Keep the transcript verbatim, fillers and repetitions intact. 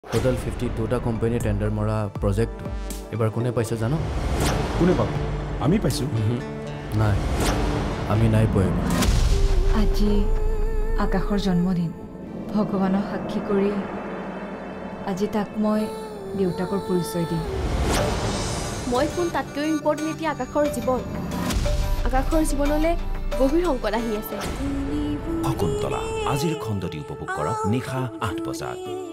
Total fifty টুটা company tender মৰা প্ৰজেক্টটো এবাৰ কোনে পাইছে জানো? কোনে পাব? আমি পাইছোঁ। নাই, আমি নাই পোৱা। আজি আকাশৰ জন্মদিন। ভগৱানক সাক্ষী কৰি আজি তাক মই দেউতাকৰ পৰিচয় দিম। মই কোন তাতকৈ ইম্পৰ্টেণ্ট এতিয়া আকাশৰ জীৱন। আকাশৰ জীৱনলৈ গভীৰ সংকট আহি আছে। শকুন্তলা আজিৰ খণ্ডটি উপভোগ কৰক নিশা আঠ বজাত।